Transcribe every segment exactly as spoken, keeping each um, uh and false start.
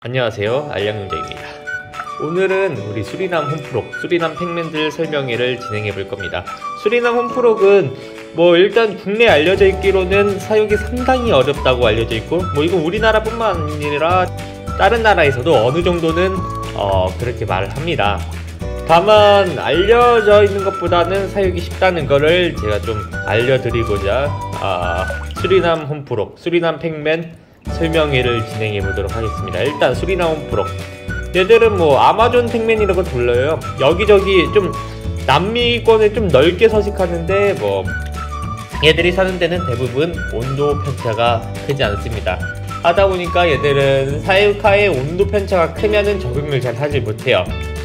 안녕하세요, 알량용자입니다. 오늘은 우리 수리남 홈프록, 수리남 팩맨들 설명회를 진행해 볼 겁니다. 수리남 홈프록은 뭐 일단 국내에 알려져 있기로는 사육이 상당히 어렵다고 알려져 있고, 뭐 이건 우리나라뿐만 아니라 다른 나라에서도 어느 정도는 어 그렇게 말을 합니다. 다만 알려져 있는 것보다는 사육이 쉽다는 거를 제가 좀 알려드리고자 아, 수리남 홈프록, 수리남 팩맨 설명회를 진행해 보도록 하겠습니다. 일단 수리남 홈프록, 얘들은 뭐 아마존 팩맨이라고 불러요. 여기저기 좀 남미권에 좀 넓게 서식하는데, 뭐 얘들이 사는 데는 대부분 온도 편차가 크지 않습니다. 하다 보니까 얘들은 사육하에 온도 편차가 크면은 적응을 잘 하지 못해요.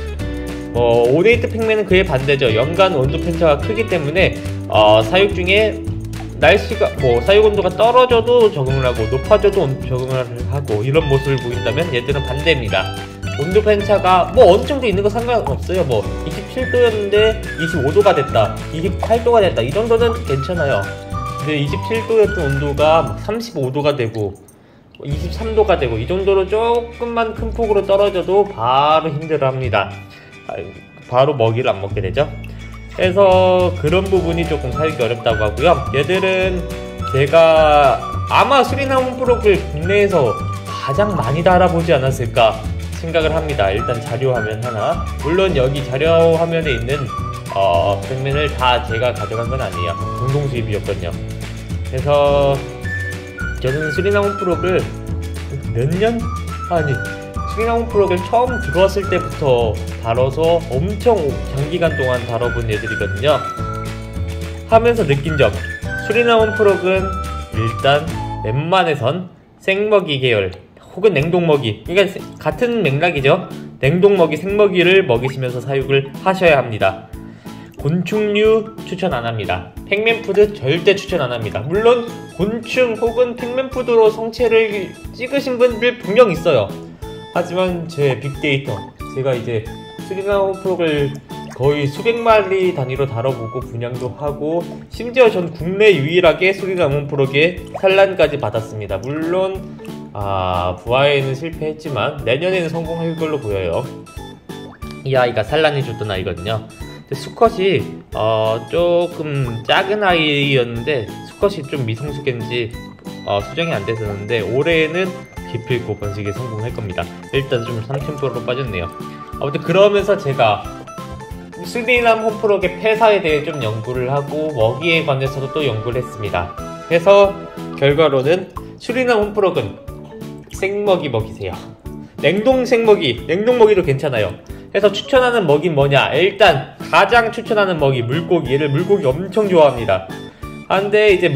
어, 오데이트 팩맨은 그에 반대죠. 연간 온도 편차가 크기 때문에 어, 사육 중에 날씨가 뭐 사육 온도가 떨어져도 적응을 하고 높아져도 적응을 하고 이런 모습을 보인다면 얘들은 반대입니다. 온도 편차가 뭐 어느 정도 있는 거 상관없어요. 뭐 이십칠 도였는데 이십오 도가 됐다, 이십팔 도가 됐다, 이 정도는 괜찮아요. 근데 이십칠 도였던 온도가 삼십오 도가 되고 이십삼 도가 되고 이 정도로 조금만 큰 폭으로 떨어져도 바로 힘들어합니다. 바로 먹이를 안 먹게 되죠. 그래서 그런 부분이 조금 사육이 어렵다고 하고요. 얘들은 제가 아마 수리남 홈프록을 국내에서 가장 많이 달아보지 않았을까 생각을 합니다. 일단 자료화면 하나, 물론 여기 자료화면에 있는 어, 팩맨을 다 제가 가져간 건 아니에요. 공동 수입이었거든요. 그래서 저는 수리남 홈프록을 몇 년? 아니 수리남 홈프록을 처음 들어왔을 때부터 다뤄서 엄청 장기간 동안 다뤄본 애들이거든요. 하면서 느낀 점, 수리남 홈프록은 일단 웬만해선 생먹이 계열 혹은 냉동먹이, 그러니까 같은 맥락이죠. 냉동먹이, 생먹이를 먹이시면서 사육을 하셔야 합니다. 곤충류 추천 안합니다. 팩맨푸드 절대 추천 안합니다. 물론 곤충 혹은 팩맨푸드로 성체를 찍으신 분들 분명 있어요. 하지만 제 빅데이터, 제가 이제 수리남 홈프록을 거의 수백 마리 단위로 다뤄보고 분양도 하고, 심지어 전 국내 유일하게 수리남 홈프록에 산란까지 받았습니다. 물론 아, 부화에는 실패했지만 내년에는 성공할 걸로 보여요. 이 아이가 산란해줬던 아이거든요. 근데 수컷이 어, 조금 작은 아이였는데 수컷이 좀 미성숙했는지 어, 수정이 안 됐었는데 올해는 기필코 번식에 성공할 겁니다. 일단 좀 삼천 프로로 빠졌네요. 아무튼 그러면서 제가 수리남 홈프록의 폐사에 대해 좀 연구를 하고 먹이에 관해서도 또 연구를 했습니다. 그래서 결과로는 수리남 홈프록은 생먹이 먹이세요. 냉동 생먹이, 냉동 먹이도 괜찮아요. 그래서 추천하는 먹이는 뭐냐, 일단 가장 추천하는 먹이 물고기. 얘를 물고기 엄청 좋아합니다. 근데 이제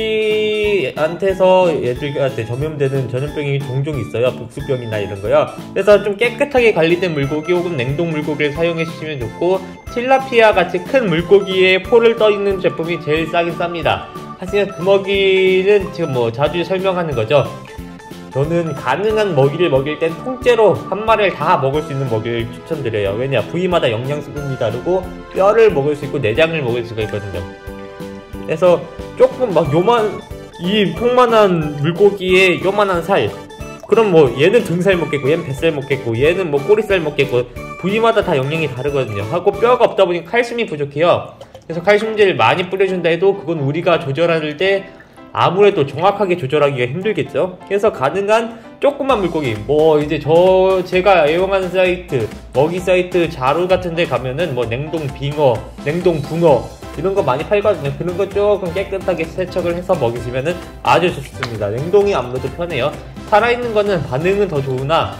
물고기한테서 얘들한테 전염되는 전염병이 종종 있어요. 복수병이나 이런 거요. 그래서 좀 깨끗하게 관리된 물고기 혹은 냉동 물고기를 사용해 주시면 좋고, 틸라피아 같이 큰 물고기에 포를 떠 있는 제품이 제일 싸긴 쌉니다. 하지만 그 먹이는 지금 뭐 자주 설명하는 거죠. 저는 가능한 먹이를 먹일 땐 통째로 한 마리를 다 먹을 수 있는 먹이를 추천드려요. 왜냐, 부위마다 영양성이 다르고 뼈를 먹을 수 있고 내장을 먹을 수가 있거든요. 그래서 조금 막 요만, 이 평만한 물고기에 요만한 살, 그럼 뭐 얘는 등살 먹겠고 얘는 뱃살 먹겠고 얘는 뭐 꼬리살 먹겠고 부위마다 다 영양이 다르거든요. 하고 뼈가 없다 보니 칼슘이 부족해요. 그래서 칼슘제를 많이 뿌려준다 해도 그건 우리가 조절할 때 아무래도 정확하게 조절하기가 힘들겠죠. 그래서 가능한 조그만 물고기, 뭐 이제 저 제가 애용하는 사이트, 먹이 사이트 자루 같은 데 가면은 뭐 냉동 빙어, 냉동 붕어 이런 거 많이 팔거든요. 그런 거 조금 깨끗하게 세척을 해서 먹이시면은 아주 좋습니다. 냉동이 아무래도 편해요. 살아있는 거는 반응은 더 좋으나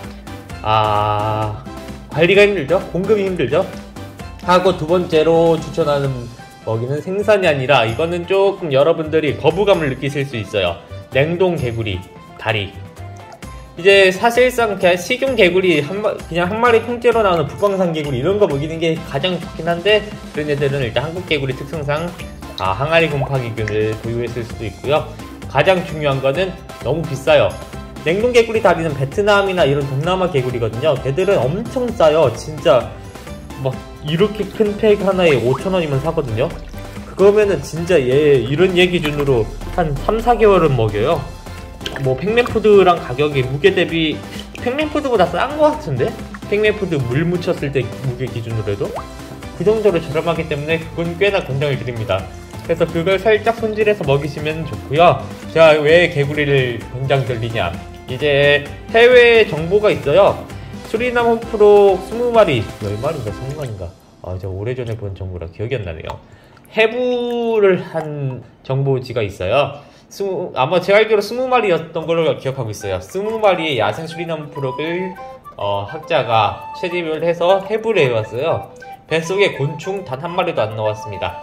아, 관리가 힘들죠. 공급이 힘들죠. 하고 두 번째로 추천하는 먹이는 생선이 아니라, 이거는 조금 여러분들이 거부감을 느끼실 수 있어요. 냉동 개구리 다리. 이제 사실상 그냥 식용 개구리 한 마, 그냥 한 마리 통째로 나오는 북방산 개구리 이런 거 먹이는 게 가장 좋긴 한데, 그런 애들은 일단 한국 개구리 특성상 아, 항아리 곰팡이균을 보유했을 수도 있고요. 가장 중요한 거는 너무 비싸요. 냉동 개구리 다리는 베트남이나 이런 동남아 개구리거든요. 걔들은 엄청 싸요. 진짜 막 이렇게 큰 팩 하나에 오천 원이면 사거든요. 그거면은 진짜 얘 이런 얘 기준으로 한 삼, 사 개월은 먹여요. 뭐 팩맨푸드랑 가격이 무게 대비 팽맨푸드보다 싼 거 같은데? 팽맨푸드 물 묻혔을 때 무게 기준으로 해도 그 정도로 저렴하기 때문에 그건 꽤나 권장을 드립니다. 그래서 그걸 살짝 손질해서 먹이시면 좋고요. 제가 왜 개구리를 권장드리냐, 이제 해외 정보가 있어요. 수리남 홈프록 스무 마리, 열 마리인가 스무 마리인가, 아 제가 오래전에 본 정보라 기억이 안 나네요. 해부를 한 정보지가 있어요. 스무, 아마 제가 알기로 스무 마리였던 걸로 기억하고 있어요. 스무 마리의 야생 수리남 홈프록을 어, 학자가 채집을 해서 해부를 해왔어요. 뱃속에 곤충 단 한 마리도 안 나왔습니다.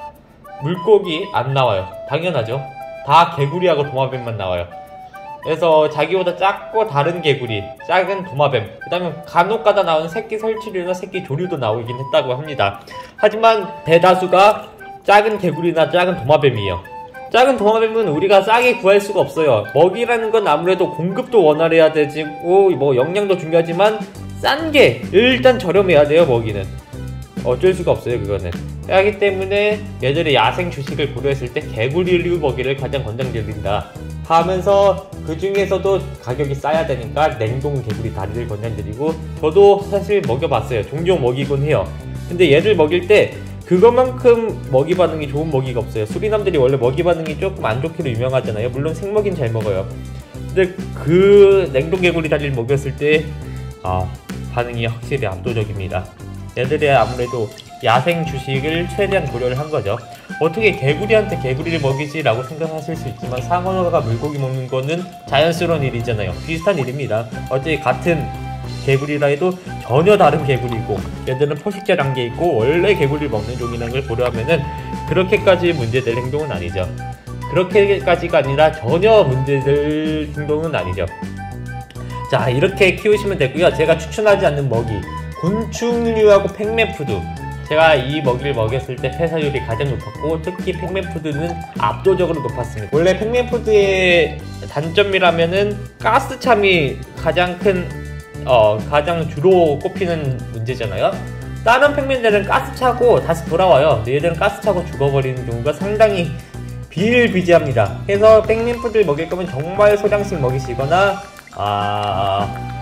물고기 안 나와요. 당연하죠. 다 개구리하고 도마뱀만 나와요. 그래서 자기보다 작고 다른 개구리, 작은 도마뱀, 그 다음에 간혹가다 나오는 새끼 설치류나 새끼 조류도 나오긴 했다고 합니다. 하지만 대다수가 작은 개구리나 작은 도마뱀이에요. 작은 도마뱀은 우리가 싸게 구할 수가 없어요. 먹이라는 건 아무래도 공급도 원활해야 되고 뭐 영양도 중요하지만 싼 게 일단 저렴해야 돼요. 먹이는 어쩔 수가 없어요. 그거는. 하기 때문에 얘들의 야생 주식을 고려했을 때 개구리류 먹이를 가장 권장드린다 하면서, 그 중에서도 가격이 싸야 되니까 냉동 개구리 다리를 권장드리고, 저도 사실 먹여봤어요. 종종 먹이곤 해요. 근데 얘들 먹일 때 그것만큼 먹이 반응이 좋은 먹이가 없어요. 수리남들이 원래 먹이 반응이 조금 안 좋기로 유명하잖아요. 물론 생먹이는 잘 먹어요. 근데 그 냉동 개구리 다리를 먹였을 때 아, 반응이 확실히 압도적입니다. 얘들이 아무래도 야생 주식을 최대한 고려를 한 거죠. 어떻게 개구리한테 개구리를 먹이지? 라고 생각하실 수 있지만 상어가 물고기 먹는 거는 자연스러운 일이잖아요. 비슷한 일입니다. 어차피 같은 개구리라 해도 전혀 다른 개구리고, 얘들은 포식자 단계에 있고 원래 개구리를 먹는 종이라는 걸 고려하면은 그렇게까지 문제될 행동은 아니죠. 그렇게까지가 아니라 전혀 문제될 행동은 아니죠. 자, 이렇게 키우시면 되고요. 제가 추천하지 않는 먹이, 곤충류하고 팽맨푸드, 제가 이 먹이를 먹였을 때 폐사율이 가장 높았고 특히 팽맨푸드는 압도적으로 높았습니다. 원래 팽맨푸드의 단점이라면은 가스참이 가장 큰 어, 가장 주로 꼽히는 문제잖아요. 다른 팽맨들은 가스 차고 다시 돌아와요. 근데 얘들은 가스 차고 죽어버리는 경우가 상당히 비일비재합니다. 그래서 팽맨푸드를 먹일 거면 정말 소량씩 먹이시거나 아...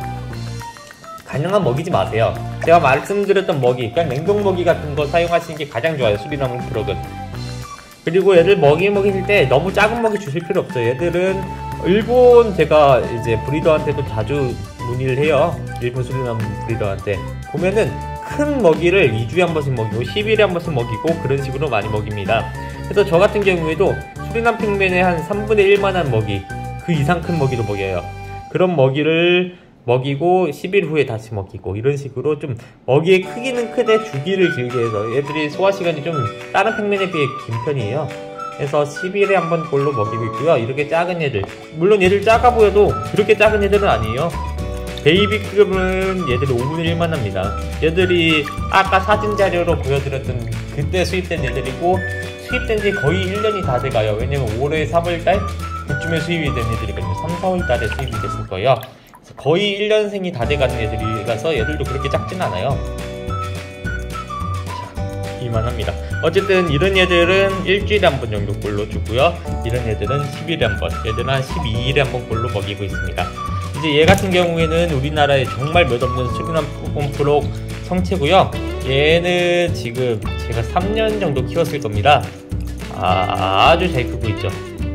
가능한 먹이지 마세요. 제가 말씀드렸던 먹이, 그냥 냉동 먹이 같은 거 사용하시는 게 가장 좋아요. 수리남 홈프록은. 그리고 얘들 먹이 먹이실 때 너무 작은 먹이 주실 필요 없어요. 얘들은 일본, 제가 이제 브리더한테도 자주 문의를 해요. 일본 수리남 브리더한테 보면은 큰 먹이를 이 주에 한 번씩 먹이고 십 일에 한 번씩 먹이고 그런 식으로 많이 먹입니다. 그래서 저 같은 경우에도 수리남 팽맨의 한 삼분의 일만한 먹이, 그 이상 큰 먹이도 먹여요. 그런 먹이를 먹이고 십 일 후에 다시 먹이고, 이런 식으로 좀 먹이의 크기는 크되 주기를 길게 해서, 얘들이 소화시간이 좀 다른 팽맨에 비해 긴 편이에요. 그래서 십 일에 한 번 골로 먹이고 있고요. 이렇게 작은 애들, 물론 얘들 작아 보여도 그렇게 작은 애들은 아니에요. 베이비급은 얘들이 오분의 일만 합니다. 얘들이 아까 사진 자료로 보여드렸던 그때 수입된 애들이고, 수입된 지 거의 일 년이 다 돼가요. 왜냐면 올해 삼월달 그쯤에 수입이 된 애들이거든요. 삼, 사월달에 수입이 됐을 거예요. 거의 일 년생이 다 돼가는 애들이라서 얘들도 그렇게 작진 않아요. 자, 이만합니다. 어쨌든 이런 애들은 일주일에 한 번 정도 꼴로 주고요. 이런 애들은 십 일에 한 번, 얘들은 한 십이 일에 한 번 꼴로 먹이고 있습니다. 이제 얘 같은 경우에는 우리나라에 정말 몇 없는 수리남 홈프록 성체고요. 얘는 지금 제가 삼 년 정도 키웠을 겁니다. 아, 아주 잘 크고 있죠.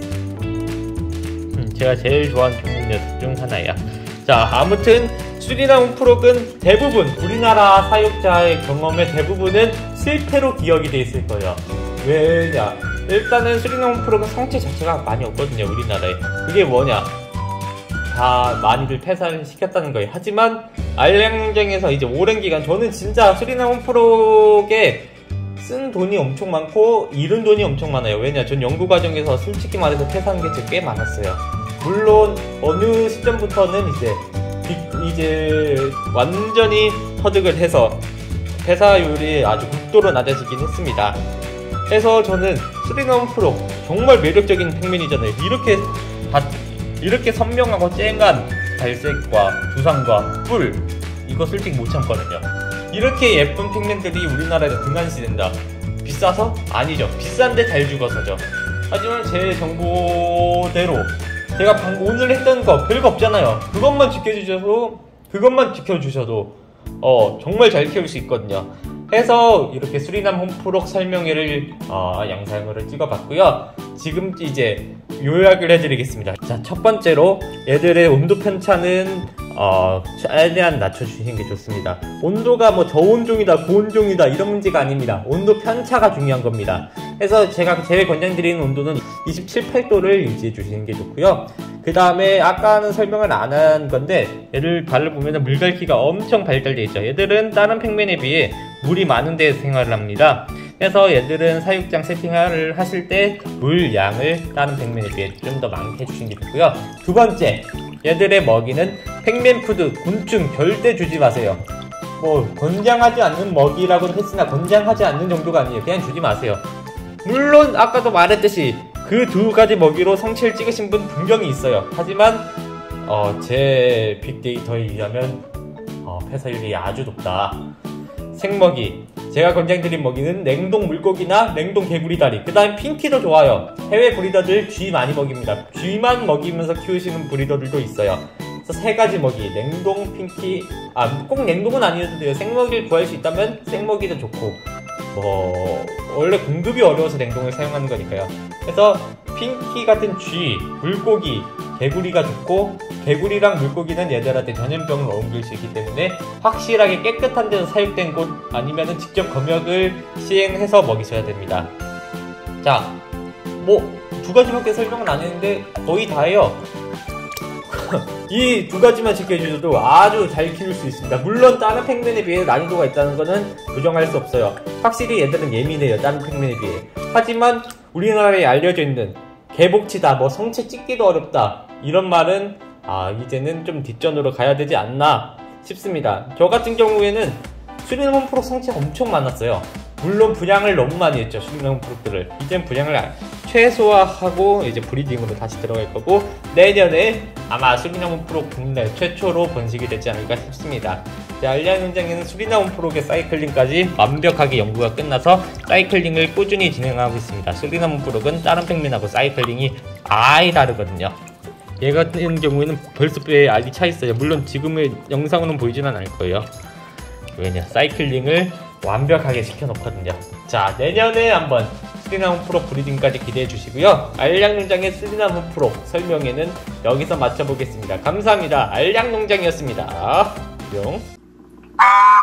음, 제가 제일 좋아하는 종목 녀석 중 하나예요. 자, 아무튼 수리남 홈프록은 대부분 우리나라 사육자의 경험의 대부분은 실패로 기억이 돼 있을 거예요. 왜냐? 일단은 수리남 홈프록은 성체 자체가 많이 없거든요, 우리나라에. 그게 뭐냐? 다 많이들 폐사를 시켰다는 거예요. 하지만 알량쟁에서 이제 오랜 기간, 저는 진짜 수리남 홈프록에 쓴 돈이 엄청 많고 잃은 돈이 엄청 많아요. 왜냐? 전 연구 과정에서 솔직히 말해서 폐사한 게 꽤 많았어요. 물론 어느 시점부터는 이제 이제 완전히 터득을 해서 폐사율이 아주 극도로 낮아지긴 했습니다. 그래서 저는 수리남 홈프록 정말 매력적인 팽맨이잖아요. 이렇게 다 이렇게 선명하고 쨍한 발색과 두상과 뿔, 이거 솔직히 못 참거든요. 이렇게 예쁜 팽맨들이 우리나라에서 등한시된다. 비싸서? 아니죠. 비싼데 잘 죽어서죠. 하지만 제 정보대로 제가 방금 오늘 했던 거 별거 없잖아요. 그것만 지켜주셔서 그것만 지켜주셔도 어 정말 잘 키울 수 있거든요. 해서 이렇게 수리남 홈프록 설명회를 어, 영상으로 찍어봤고요. 지금 이제 요약을 해드리겠습니다. 자, 첫 번째로 얘들의 온도 편차는 어, 최대한 낮춰주시는 게 좋습니다. 온도가 뭐 저온종이다 고온종이다 이런 문제가 아닙니다. 온도 편차가 중요한 겁니다. 그래서 제가 제일 권장드리는 온도는 이십칠, 팔 도를 유지해 주시는 게 좋고요. 그 다음에 아까는 설명을 안 한 건데 얘를 발을 보면 물갈퀴가 엄청 발달되어 있죠. 얘들은 다른 팽맨에 비해 물이 많은 데서 생활을 합니다. 그래서 얘들은 사육장 세팅을 하실 때 물 양을 다른 팽맨에 비해 좀 더 많게 해주시는 게 좋고요. 두 번째, 얘들의 먹이는 팽맨푸드, 곤충 절대 주지 마세요. 뭐 권장하지 않는 먹이라고는 했으나 권장하지 않는 정도가 아니에요. 그냥 주지 마세요. 물론 아까도 말했듯이 그 두 가지 먹이로 성체를 찍으신 분 분명히 있어요. 하지만 어, 제 빅데이터에 의하면 어, 폐사율이 아주 높다. 생먹이, 제가 권장드린 먹이는 냉동 물고기나 냉동 개구리다리, 그 다음 핑키도 좋아요. 해외 브리더들 쥐 많이 먹입니다. 쥐만 먹이면서 키우시는 브리더들도 있어요. 그래서 세 가지 먹이, 냉동, 핑키, 아 꼭 냉동은 아니어도 돼요. 생먹이를 구할 수 있다면 생먹이도 좋고, 뭐 원래 공급이 어려워서 냉동을 사용하는 거니까요. 그래서 핑키 같은 쥐, 물고기, 개구리가 좋고, 개구리랑 물고기는 얘들한테 전염병을 옮길 수 있기 때문에 확실하게 깨끗한 데서 사육된 곳 아니면은 직접 검역을 시행해서 먹이셔야 됩니다. 자, 뭐 두 가지밖에 설명을 안 했는데 거의 다예요. 이 두 가지만 지켜주셔도 아주 잘 키울 수 있습니다. 물론 다른 팽맨에 비해 난이도가 있다는 거는 부정할 수 없어요. 확실히 얘들은 예민해요, 다른 팽맨에 비해. 하지만 우리나라에 알려져 있는 개복치다, 뭐 성체 찍기도 어렵다 이런 말은 아 이제는 좀 뒷전으로 가야 되지 않나 싶습니다. 저 같은 경우에는 수리남 홈프록 성체가 엄청 많았어요. 물론 분양을 너무 많이 했죠, 수리남 홈프록들을. 이젠 분양을 최소화하고 이제 브리딩으로 다시 들어갈 거고, 내년에 아마 수리남 홈프록 국내 최초로 번식이 되지 않을까 싶습니다. 알리안 농장에는 수리남 홈프록의 사이클링까지 완벽하게 연구가 끝나서 사이클링을 꾸준히 진행하고 있습니다. 수리남 홈프록은 다른 팽맨하고 사이클링이 아예 다르거든요. 얘 같은 경우에는 벌써 뼈에 알이 차 있어요. 물론 지금의 영상으로는 보이지는 않을 거예요. 왜냐, 사이클링을 완벽하게 시켜놓거든요. 자, 내년에 한번 수리남 홈프록 브리딩까지 기대해 주시고요. 알리안 농장의 수리남 홈프록 설명회는 여기서 마쳐보겠습니다. 감사합니다. 알리안 농장이었습니다. 뿅.